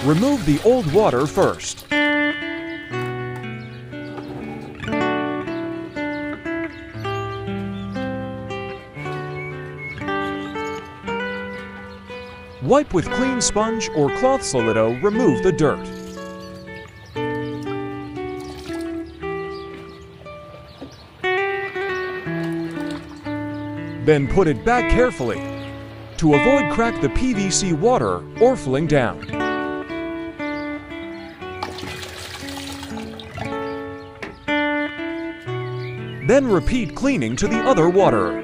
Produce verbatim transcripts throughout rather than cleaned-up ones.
Remove the old water first. Wipe with clean sponge or cloth Solido, remove the dirt. Then put it back carefully to avoid crack the P V C water or falling down. Then repeat cleaning to the other water.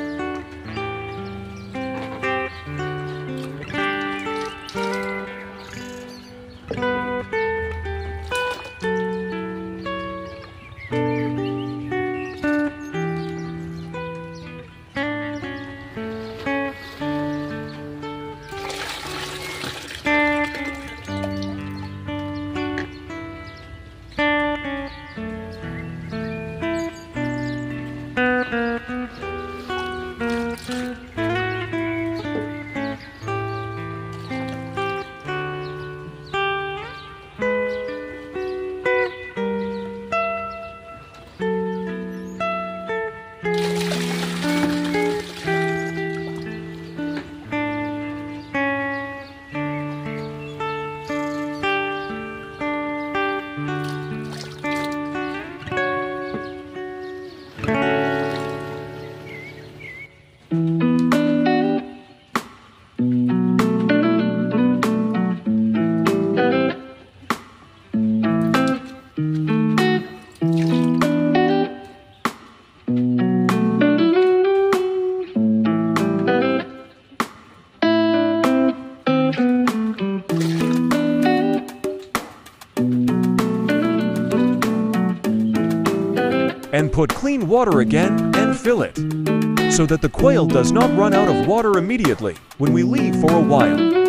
And put clean water again and fill it, so that the quail does not run out of water immediately when we leave for a while.